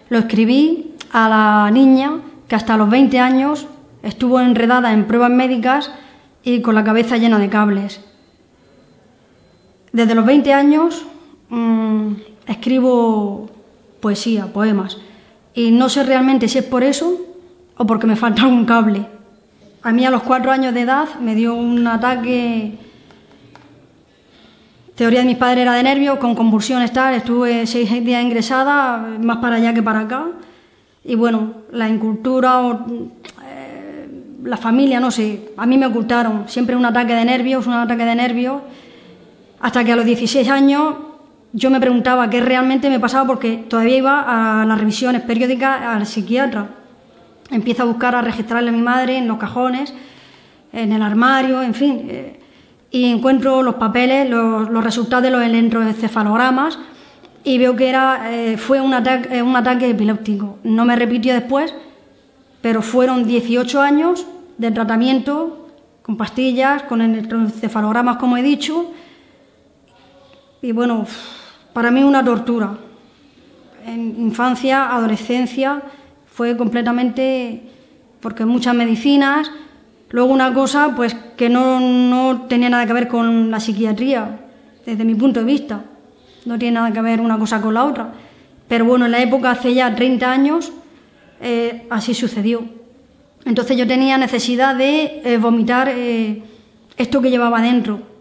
lo escribí a la niña que hasta los 20 años estuvo enredada en pruebas médicas y con la cabeza llena de cables. Desde los 20 años escribo poesía, poemas, y no sé realmente si es por eso o porque me falta algún cable. A mí a los 4 años de edad me dio un ataque, teoría de mis padres era de nervios, con convulsiones tal, estuve 6 días ingresada, más para allá que para acá, y bueno, la incultura o la familia, no sé, a mí me ocultaron siempre un ataque de nervios, hasta que a los 16 años yo me preguntaba qué realmente me pasaba porque todavía iba a las revisiones periódicas al psiquiatra. Empiezo a buscar, a registrarle a mi madre en los cajones, en el armario, en fin, y encuentro los papeles, los resultados de los electroencefalogramas y veo que fue un ataque epiléptico. No me repitió después, pero fueron 18 años de tratamiento con pastillas, con electroencefalogramas, como he dicho, y bueno, para mí una tortura. En infancia, adolescencia, fue completamente, porque muchas medicinas, luego una cosa pues que no tenía nada que ver con la psiquiatría, desde mi punto de vista, no tiene nada que ver una cosa con la otra, pero bueno, en la época, hace ya 30 años, así sucedió. Entonces yo tenía necesidad de vomitar esto que llevaba dentro.